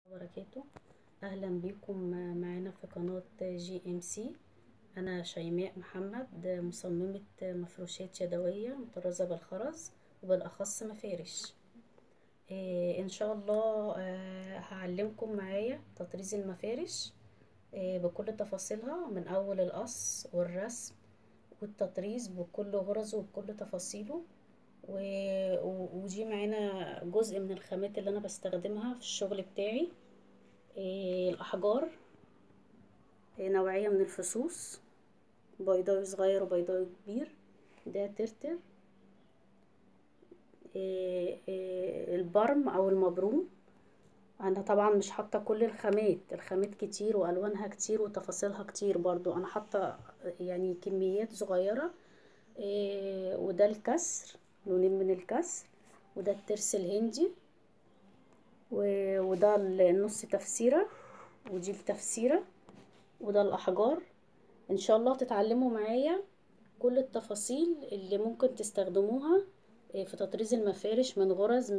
وبركاته. اهلا بكم معانا في قناة GMC. انا شيماء محمد، مصممة مفروشات يدوية مطرزة بالخرز وبالاخص مفارش. ان شاء الله هعلمكم معايا تطريز المفارش بكل تفاصيلها، من اول القص والرسم والتطريز بكل غرزه وبكل تفاصيله. ودي معانا جزء من الخامات اللي انا بستخدمها في الشغل بتاعي. الاحجار، نوعية من الفصوص، بيضاوي صغير وبيضاوي كبير. ده ترتر. البرم او المبروم. انا طبعا مش حاطه كل الخامات كتير والوانها كتير وتفاصيلها كتير، برضو انا حاطه يعني كميات صغيره. وده الكسر، لونين من الكسر. وده الترس الهندي، وده النص تفسيره، ودي التفسيره، وده الاحجار. ان شاء الله تتعلموا معايا كل التفاصيل اللي ممكن تستخدموها في تطريز المفارش، من غرز،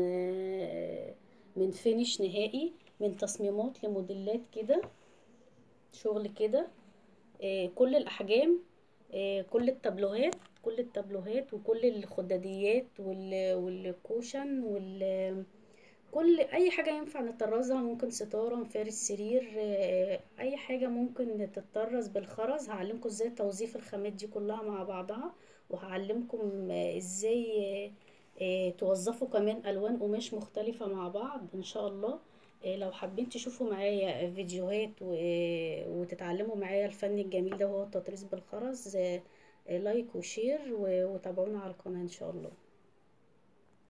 من فينش نهائي، من تصميمات لموديلات كده، شغل كده. كل الاحجام، كل التابلوهات وكل الخداديات والكوشن كل اي حاجة ينفع نطرزها، ممكن ستارة، مفارش سرير، اي حاجة ممكن تتطرز بالخرز. هعلمكم ازاي توظيف الخامات دي كلها مع بعضها، وهعلمكم ازاي توظفوا كمان الوان قماش مختلفة مع بعض ان شاء الله. لو حابين تشوفوا معايا فيديوهات وتتعلموا معايا الفن الجميل ده، هو التطريز بالخرز، لايك وشير وتابعونا على القناة ان شاء الله.